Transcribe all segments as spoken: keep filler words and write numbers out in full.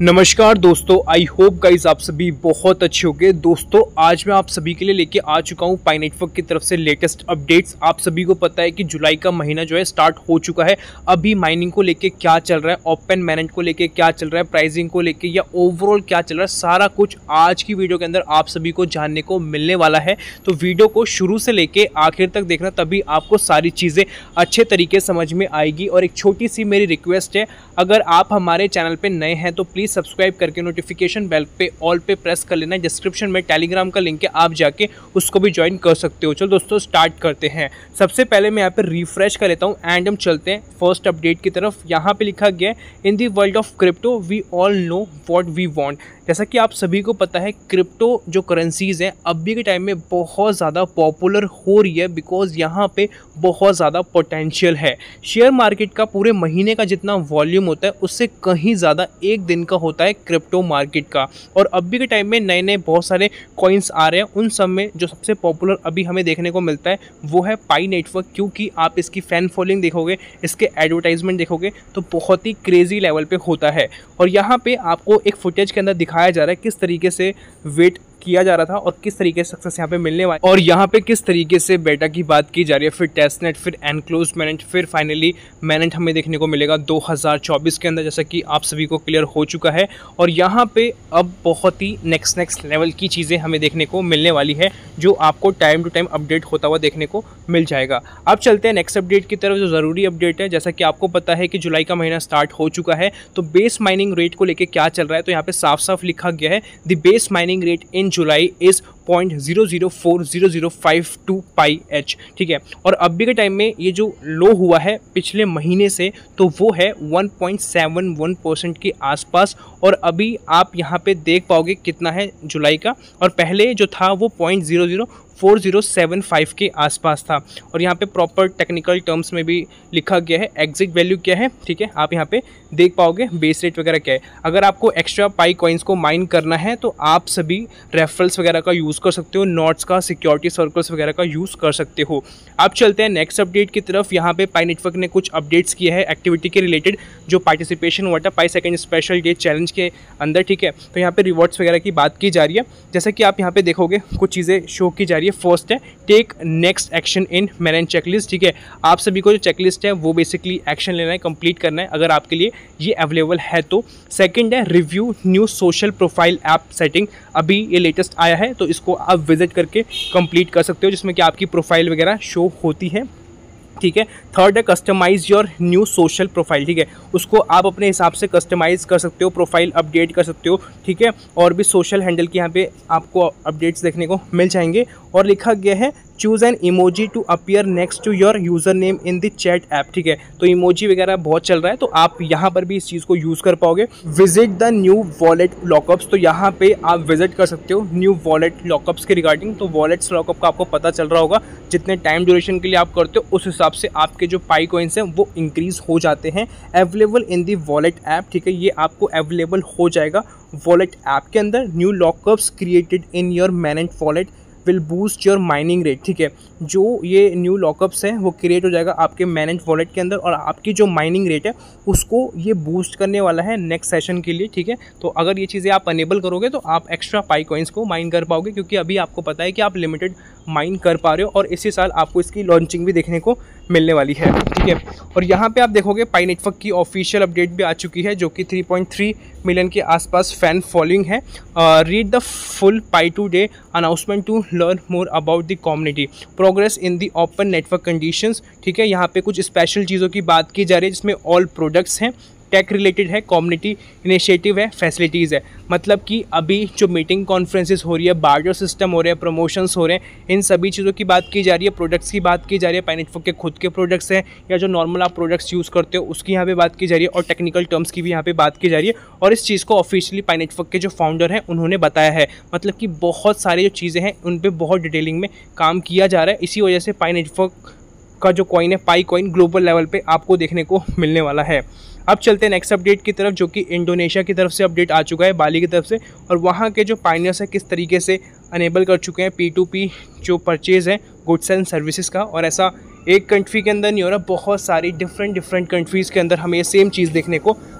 नमस्कार दोस्तों, I hope guys आप सभी बहुत अच्छे होंगे। दोस्तों आज मैं आप सभी के लिए लेके आ चुका हूँ पाई नेटवर्क की तरफ से लेटेस्ट अपडेट्स। आप सभी को पता है कि जुलाई का महीना जो है स्टार्ट हो चुका है। अभी माइनिंग को लेके क्या चल रहा है, ओपन मैनेंट को लेके क्या चल रहा है, प्राइसिंग को लेके या ओवरऑल क्या चल रहा है, सारा कुछ आज की वीडियो के अंदर आप सभी को जानने को मिलने वाला है। तो वीडियो को शुरू से लेके आखिर तक देखना, तभी आपको सारी चीज़ें अच्छे तरीके समझ में आएगी। और एक छोटी सी मेरी रिक्वेस्ट है, अगर आप हमारे चैनल पर नए हैं तो प्लीज़ सब्सक्राइब करके नोटिफिकेशन बेल पे ऑल पे प्रेस कर लेना। डिस्क्रिप्शन में टेलीग्राम का लिंक है, आप जाके उसको भी ज्वाइन कर सकते हो। चलो दोस्तों स्टार्ट करते हैं। सबसे पहले मैं यहाँ पे रिफ्रेश कर लेता हूँ एंड हम चलते हैं फर्स्ट अपडेट की तरफ। यहाँ पे लिखा गया है, in the world of crypto we all know what we want. जैसा कि आप सभी को पता है, क्रिप्टो जो करेंसीज हैं अभी के टाइम में बहुत ज़्यादा पॉपुलर हो रही है, बिकॉज यहाँ पे बहुत ज़्यादा पोटेंशियल है। शेयर मार्केट का पूरे महीने का जितना वॉल्यूम होता है उससे कहीं ज़्यादा एक दिन का होता है क्रिप्टो मार्केट का। और अभी के टाइम में नए नए बहुत सारे कॉइन्स आ रहे हैं, उन सब में जो सबसे पॉपुलर अभी हमें देखने को मिलता है वो है पाई नेटवर्क। क्योंकि आप इसकी फैन फॉलोइंग देखोगे, इसके एडवर्टाइजमेंट देखोगे तो बहुत ही क्रेजी लेवल पे होता है। और यहाँ पे आपको एक फुटेज के अंदर दिखाया जा रहा है किस तरीके से वेट किया जा रहा था और किस तरीके से सक्सेस यहाँ पे मिलने वाली, और यहाँ पे किस तरीके से बेटा की बात की जा रही है, फिर टेस्टनेट, फिर एनक्लोज मैनेंट, फिर फाइनली मैनेंट हमें देखने को मिलेगा दो हज़ार चौबीस के अंदर, जैसा कि आप सभी को क्लियर हो चुका है। और यहाँ पे अब बहुत ही नेक्स्ट नेक्स्ट लेवल की चीज़ें हमें देखने को मिलने वाली है, जो आपको टाइम टू टाइम अपडेट होता हुआ देखने को मिल जाएगा। अब चलते हैं नेक्स्ट अपडेट की तरफ, जो ज़रूरी अपडेट है। जैसा कि आपको पता है कि जुलाई का महीना स्टार्ट हो चुका है, तो बेस माइनिंग रेट को लेकर क्या चल रहा है, तो यहाँ पे साफ साफ लिखा गया है, the base mining rate in July is point zero zero four zero zero five two pi h. ठीक है, और अभी के टाइम में ये जो लो हुआ है पिछले महीने से, तो वो है one point seven one percent के आसपास। और अभी आप यहाँ पे देख पाओगे कितना है जुलाई का, और पहले जो था वो point zero zero four zero seven five के आसपास था। और यहाँ पे प्रॉपर टेक्निकल टर्म्स में भी लिखा गया है एग्जिट वैल्यू क्या है। ठीक है, आप यहाँ पे देख पाओगे बेस रेट वगैरह क्या है। अगर आपको एक्स्ट्रा पाई कॉइन्स को माइन करना है तो आप सभी रेफरल्स वगैरह का यूज़ कर सकते हो, नोट्स का, सिक्योरिटी सर्कल्स वगैरह का यूज़ कर सकते हो। आप चलते हैं नेक्स्ट अपडेट की तरफ। यहाँ पे पाई नेटवर्क ने कुछ अपडेट्स किए हैं एक्टिविटी के रिलेटेड, जो पार्टिसिपेशन हुआ था Pi second special day challenge के अंदर। ठीक है, तो यहाँ पे रिवॉर्ड्स वगैरह की बात की जा रही है। जैसा कि आप यहाँ पे देखोगे कुछ चीज़ें शो की जा रही है। फर्स्ट है take next action in mainnet checklist. ठीक है, आप सभी को जो चेकलिस्ट है वो बेसिकली एक्शन लेना है, कंप्लीट करना है, अगर आपके लिए ये अवेलेबल है तो। सेकंड है review new social profile app setting. अभी ये लेटेस्ट आया है तो इसको आप विजिट करके कंप्लीट कर सकते हो, जिसमें कि आपकी प्रोफाइल वगैरह शो होती है। ठीक है, थर्ड है customise your new social profile. ठीक है, उसको आप अपने हिसाब से कस्टमाइज कर सकते हो, प्रोफाइल अपडेट कर सकते हो। ठीक है, और भी सोशल हैंडल की यहाँ पे आपको अपडेट्स देखने को मिल जाएंगे। और लिखा गया है choose an emoji to appear next to your user name in the chat app. ठीक है, तो इमोजी वगैरह बहुत चल रहा है, तो आप यहाँ पर भी इस चीज़ को यूज़ कर पाओगे। Visit the new wallet lockups, तो यहाँ पे आप विजिट कर सकते हो न्यू वॉलेट लॉकअप्स के रिगार्डिंग। तो वॉलेट्स लॉकअप का आपको पता चल रहा होगा, जितने टाइम ड्यूरेशन के लिए आप करते हो उस हिसाब से आपके जो पाई कॉइन्स हैं वो इंक्रीज हो जाते हैं। Available in the wallet app. ठीक है, ये आपको अवेलेबल हो जाएगा वॉलेट ऐप के अंदर। New lockups created in your mainnet wallet will boost your mining rate. ठीक है, जो ये न्यू लॉकअप्स हैं वो क्रिएट हो जाएगा आपके मैनेंट वॉलेट के अंदर, और आपकी जो माइनिंग रेट है उसको ये बूस्ट करने वाला है नेक्स्ट सेशन के लिए। ठीक है, तो अगर ये चीज़ें आप अनेबल करोगे तो आप एक्स्ट्रा पाई कॉइन्स को माइन कर पाओगे, क्योंकि अभी आपको पता है कि आप लिमिटेड माइन कर पा रहे हो, और इसी साल आपको इसकी लॉन्चिंग भी देखने को मिलने वाली है। ठीक है, और यहाँ पे आप देखोगे पाई नेटवर्क की ऑफिशियल अपडेट भी आ चुकी है, जो कि थ्री पॉइंट थ्री मिलियन के आसपास फैन फॉलोइंग है। Read the full pi today announcement to learn more about the community progress in the open network conditions. ठीक है, यहाँ पे कुछ स्पेशल चीज़ों की बात की जा रही है, जिसमें ऑल प्रोडक्ट्स हैं, टेक रिलेटेड है, कम्युनिटी इनिशिएटिव है, फैसिलिटीज़ है। मतलब कि अभी जो मीटिंग कॉन्फ्रेंसेस हो रही है, बार्टर सिस्टम हो रहे हैं, प्रमोशंस हो रहे हैं, इन सभी चीज़ों की बात की जा रही है। प्रोडक्ट्स की बात की जा रही है, पाई नेटवर्क के खुद के प्रोडक्ट्स हैं या जो नॉर्मल आप प्रोडक्ट्स यूज़ करते हो उसकी यहाँ पे बात की जा रही है, और टेक्निकल टर्म्स की भी यहाँ पे बात की जा रही है। और इस चीज़ को ऑफिशियली पाई नेटवर्क के जो फाउंडर हैं उन्होंने बताया है। मतलब कि बहुत सारी जो चीज़ें हैं उन पर बहुत डिटेलिंग में काम किया जा रहा है। इसी वजह से पाई नेटवर्क का जो कॉइन है, पाई कॉइन, ग्लोबल लेवल पे आपको देखने को मिलने वाला है। अब चलते हैं नेक्स्ट अपडेट की तरफ, जो कि इंडोनेशिया की तरफ से अपडेट आ चुका है, बाली की तरफ से। और वहाँ के जो पायनियर्स हैं किस तरीके से अनेबल कर चुके हैं पी टू पी जो परचेज़ है गुड्स एंड सर्विसेज का। और ऐसा एक कंट्री के अंदर नहीं हो रहा, बहुत सारी डिफरेंट डिफरेंट कंट्रीज़ के अंदर हमें ये सेम चीज़ देखने को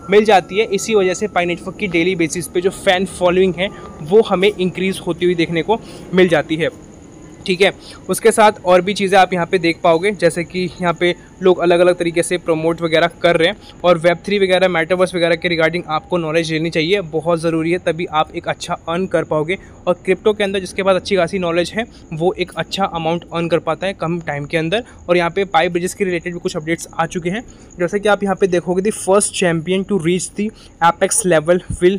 मिल जाती है। इसी वजह से पाई नेटवर्क की डेली बेसिस पे जो फ़ैन फॉलोइंग है वो हमें इंक्रीज़ होती हुई देखने को मिल जाती है, ठीक है। उसके साथ और भी चीज़ें आप यहाँ पे देख पाओगे, जैसे कि यहाँ पे लोग अलग अलग तरीके से प्रमोट वगैरह कर रहे हैं और वेब थ्री वगैरह मेटावर्स वगैरह के रिगार्डिंग आपको नॉलेज लेनी चाहिए, बहुत ज़रूरी है, तभी आप एक अच्छा अर्न कर पाओगे। और क्रिप्टो के अंदर जिसके पास अच्छी खासी नॉलेज है वो एक अच्छा अमाउंट अर्न कर पाता है कम टाइम के अंदर। और यहाँ पे पाई ब्रिजेस के रिलेटेड भी कुछ अपडेट्स आ चुके हैं, जैसे कि आप यहाँ पे देखोगे the first champion to reach the apex level will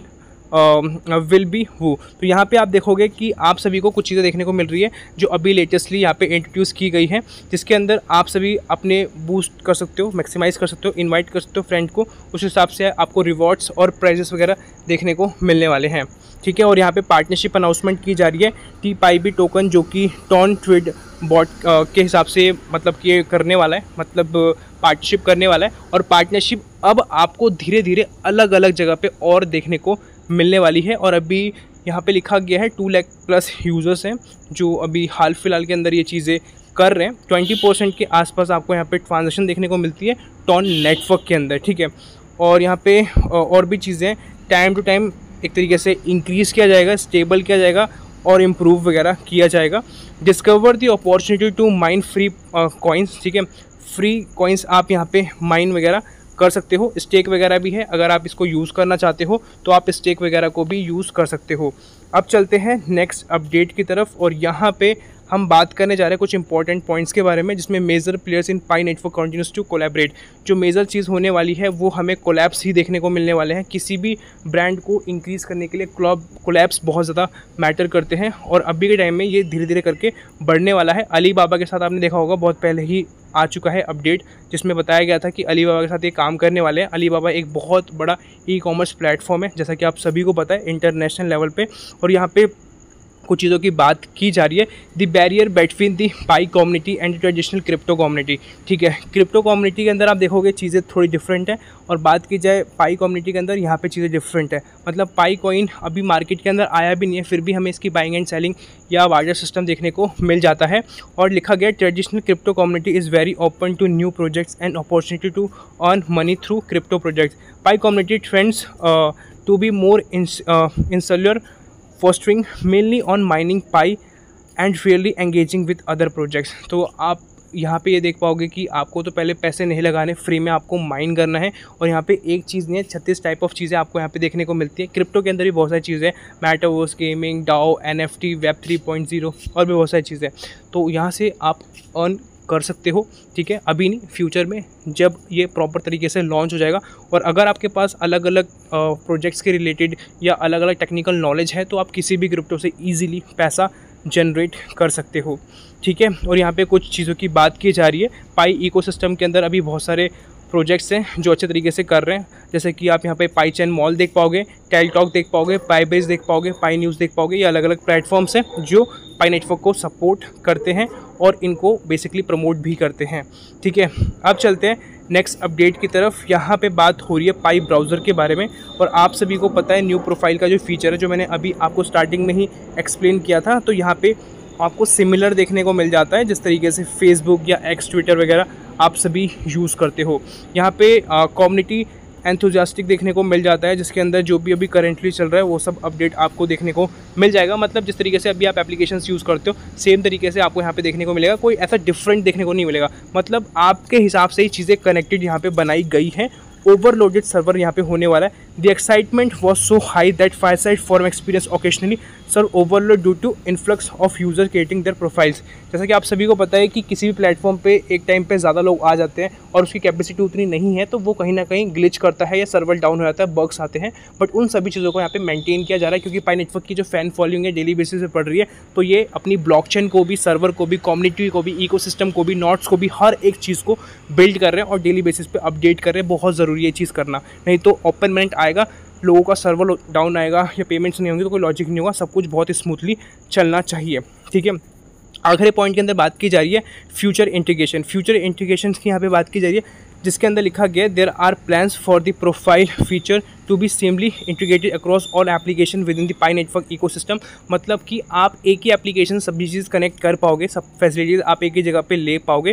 will be who. तो यहाँ पे आप देखोगे कि आप सभी को कुछ चीज़ें देखने को मिल रही है जो अभी लेटेस्टली यहाँ पे इंट्रोड्यूस की गई है, जिसके अंदर आप सभी अपने बूस्ट कर सकते हो, मैक्सिमाइज़ कर सकते हो, इनवाइट कर सकते हो फ्रेंड को, उस हिसाब से आपको रिवॉर्ड्स और प्राइजेस वगैरह देखने को मिलने वाले हैं, ठीक है। और यहाँ पे पार्टनरशिप अनाउंसमेंट की जा रही है, टी पाई बी टोकन जो कि टॉन ट्रेड बॉट के हिसाब से मतलब कि करने वाला है, मतलब पार्टनरशिप करने वाला है। और पार्टनरशिप अब आपको धीरे धीरे अलग अलग जगह पे और देखने को मिलने वाली है। और अभी यहाँ पे लिखा गया है टू लाख प्लस यूज़र्स हैं जो अभी हाल फिलहाल के अंदर ये चीज़ें कर रहे हैं। ट्वेंटी परसेंट के आसपास आपको यहाँ पे ट्रांजेक्शन देखने को मिलती है टॉन नेटवर्क के अंदर, ठीक है। और यहाँ पे और भी चीज़ें टाइम टू टाइम एक तरीके से इंक्रीज़ किया जाएगा, स्टेबल किया जाएगा और इम्प्रूव वगैरह किया जाएगा। Discover the opportunity to mine free coins, ठीक है, फ्री कॉइन्स आप यहाँ पे माइन वगैरह कर सकते हो। स्टेक वगैरह भी है, अगर आप इसको यूज़ करना चाहते हो तो आप स्टेक वगैरह को भी यूज़ कर सकते हो। अब चलते हैं नेक्स्ट अपडेट की तरफ और यहाँ पे हम बात करने जा रहे हैं कुछ इंपॉर्टेंट पॉइंट्स के बारे में, जिसमें major players in pi network continues to collaborate. जो मेजर चीज़ होने वाली है वो हमें कोलैब्स ही देखने को मिलने वाले हैं। किसी भी ब्रांड को इंक्रीज़ करने के लिए कोलैब्स बहुत ज़्यादा मैटर करते हैं और अभी के टाइम में ये धीरे धीरे करके बढ़ने वाला है। अली बाबा के साथ आपने देखा होगा बहुत पहले ही आ चुका है अपडेट, जिसमें बताया गया था कि अली बाबा के साथ ये काम करने वाले हैं। अली बाबा एक बहुत बड़ा ई कॉमर्स प्लेटफॉर्म है, जैसा कि आप सभी को पता है, इंटरनेशनल लेवल पे। और यहाँ पे कुछ चीज़ों की बात की जा रही है, the barrier between the pi community and traditional crypto community, ठीक है। क्रिप्टो कम्युनिटी के अंदर आप देखोगे चीज़ें थोड़ी डिफरेंट है और बात की जाए पाई कम्युनिटी के अंदर यहाँ पे चीज़ें डिफरेंट है। मतलब पाई कॉइन अभी मार्केट के अंदर आया भी नहीं है, फिर भी हमें इसकी बाइंग एंड सेलिंग या वार्डर सिस्टम देखने को मिल जाता है। और लिखा गया traditional crypto community is very open to new projects and opportunity to earn money through crypto projects. Pi community trends to be more insular, fostering mainly on mining pi and really engaging with other projects। तो आप यहाँ पे ये देख पाओगे कि आपको तो पहले पैसे नहीं लगाने, फ्री में आपको माइन करना है। और यहाँ पे एक चीज़ नहीं है, छत्तीस टाइप ऑफ चीज़ें आपको यहाँ पे देखने को मिलती है। क्रिप्टो के अंदर भी बहुत सारी चीज़ें हैं, metaverse, gaming, DAO, NFT, web three point zero और भी बहुत सारी चीज़ें। तो यहाँ से आप अर्न कर सकते हो, ठीक है। अभी नहीं, फ्यूचर में जब ये प्रॉपर तरीके से लॉन्च हो जाएगा। और अगर आपके पास अलग अलग प्रोजेक्ट्स के रिलेटेड या अलग अलग टेक्निकल नॉलेज है तो आप किसी भी क्रिप्टो से इजीली पैसा जनरेट कर सकते हो, ठीक है। और यहाँ पे कुछ चीज़ों की बात की जा रही है। पाई इकोसिस्टम के अंदर अभी बहुत सारे प्रोजेक्ट्स हैं जो अच्छे तरीके से कर रहे हैं, जैसे कि आप यहाँ पे पाई चैन मॉल देख पाओगे, टेलटॉक देख पाओगे, पाई बेस देख पाओगे, पाई न्यूज़ देख पाओगे। ये अलग अलग प्लेटफॉर्म्स हैं जो पाई नेटवर्क को सपोर्ट करते हैं और इनको बेसिकली प्रमोट भी करते हैं, ठीक है। अब चलते हैं नेक्स्ट अपडेट की तरफ। यहाँ पे बात हो रही है पाई ब्राउज़र के बारे में। और आप सभी को पता है न्यू प्रोफाइल का जो फीचर है, जो मैंने अभी आपको स्टार्टिंग में ही एक्सप्लेन किया था, तो यहाँ पे आपको सिमिलर देखने को मिल जाता है जिस तरीके से फेसबुक या एक्स, ट्विटर वगैरह आप सभी यूज़ करते हो। यहाँ पे कम्युनिटी एंथुजियास्टिक देखने को मिल जाता है, जिसके अंदर जो भी अभी करेंटली चल रहा है वो सब अपडेट आपको देखने को मिल जाएगा। मतलब जिस तरीके से अभी आप एप्लीकेशंस यूज़ करते हो सेम तरीके से आपको यहाँ पे देखने को मिलेगा, कोई ऐसा डिफरेंट देखने को नहीं मिलेगा। मतलब आपके हिसाब से ही चीज़ें कनेक्टेड यहाँ पे बनाई गई हैं। ओवरलोडेड सर्वर यहाँ पे होने वाला है। The excitement was so high that fireside form experience occasionally server overload due to influx of user creating their profiles. जैसा कि आप सभी को पता है कि किसी भी प्लेटफॉर्म पे एक टाइम पे ज़्यादा लोग आ जाते हैं और उसकी कैपेसिटी उतनी नहीं है, तो वो कहीं ना कहीं ग्लिच करता है या सर्वर डाउन हो जाता है, बग्स आते हैं। बट उन सभी चीज़ों को यहाँ पे मेंटेन किया जा रहा है, क्योंकि पाई नेटवर्क की जो फैन फॉलोइंग है डेली बेसिस पे पड़ रही है, तो ये अपनी ब्लॉकचेन को भी, सर्वर को भी, कम्युनिटी को भी, इकोसिस्टम को भी, नोड्स को भी, हर एक चीज़ को बिल्ड कर रहे हैं और डेली बेसिस पे अपडेट कर रहे हैं। बहुत ज़रूरी है चीज़ करना, नहीं तो ओपन मिनट आएगा, लोगों का सर्वर डाउन आएगा या पेमेंट्स नहीं होंगी तो कोई लॉजिक नहीं होगा। सब कुछ बहुत स्मूथली चलना चाहिए, ठीक है। आखिरी पॉइंट के अंदर बात की जा रही है फ्यूचर इंटीग्रेशन। फ्यूचर इंटीग्रेशन की यहाँ पे बात की जा रही है, जिसके अंदर लिखा गया there are plans for the profile feature to be seamlessly integrated across all application with in the pi network ecosystem. मतलब कि आप एक ही एप्लीकेशन सभी चीज़ कनेक्ट कर पाओगे, सब फैसिलिटीज़ आप एक ही जगह पे ले पाओगे।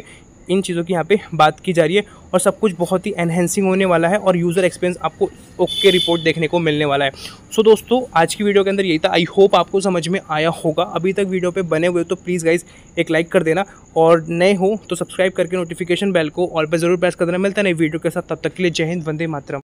इन चीज़ों की यहाँ पे बात की जा रही है और सब कुछ बहुत ही एनहेंसिंग होने वाला है और यूज़र एक्सपीरियंस आपको ओके रिपोर्ट देखने को मिलने वाला है। सो दोस्तों आज की वीडियो के अंदर यही था। आई होप आपको समझ में आया होगा। अभी तक वीडियो पे बने हुए तो प्लीज़ गाइज एक लाइक कर देना और नए हो तो सब्सक्राइब करके नोटिफिकेशन बेल को ऑल पे जरूर प्रेस कर देना। मिलता है नई वीडियो के साथ, तब तक के लिए जय हिंद, वंदे मातरम।